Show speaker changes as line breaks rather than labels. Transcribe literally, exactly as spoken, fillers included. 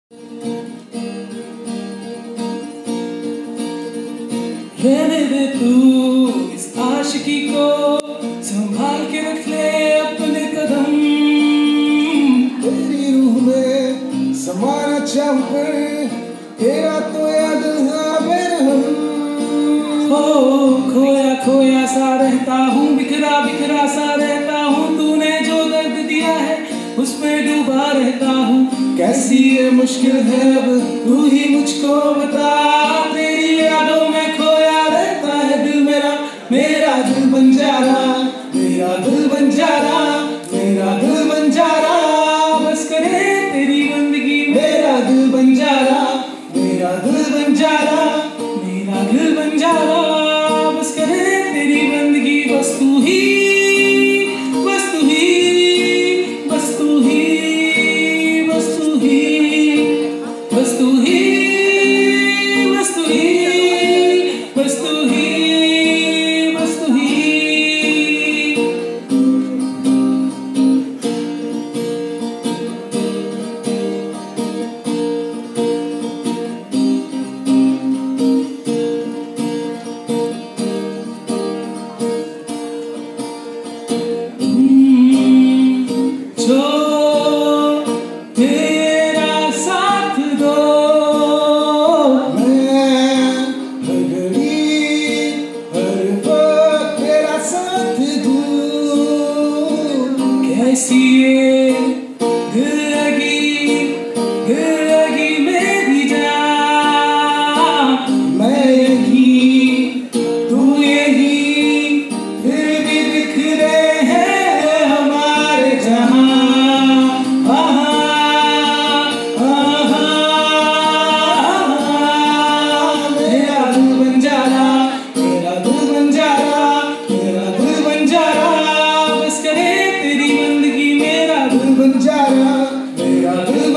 रहने दे तू इस आशिकी को, संभाल के रख ले अपने कदम।
तेरी रूह में समाना चाहूं, तेरा तो याद बेरहम।
हो खोया खोया सा रहता हूँ, बिखरा बिखरा सा रहता हूँ, तूने जो दर्द दिया है उसमें डूबा रहता हूँ।
कैसी ये मुश्किल है अब तू ही मुझको बता, तेरी यादों में खोया रहता है दिल मेरा, मेरा दिल बंजारा, मेरा दिल बंजारा, मेरा दिल बंजारा।
बस करे तेरी बंदगी,
मेरा दिल बंजारा, मेरा दिल बंजारा,
मेरा दिल बंजारा। बस करे तेरी बंदगी, बस तू ही, बस तू ही, बस तू ही, बस तू ही, बस तू ही, बस तू ही, बस तू ही, बस तू ही। जो तेरा साथ दो,
मैं हर घड़ी हर वक्त तेरा साथ दूं।
कैसी ये दिल लगी, दिल लगी मेरी जान।
मैं यही तू यही, फिर भी बिखरे हैं हमारे जहां।
आहा, आहा,
मेरा दिल बंजारा, मेरा दिल बंजारा, मेरा दिल बंजारा।
बस करे तेरी बंदगी, मेरा
दिल बंजारा, मेरा दिल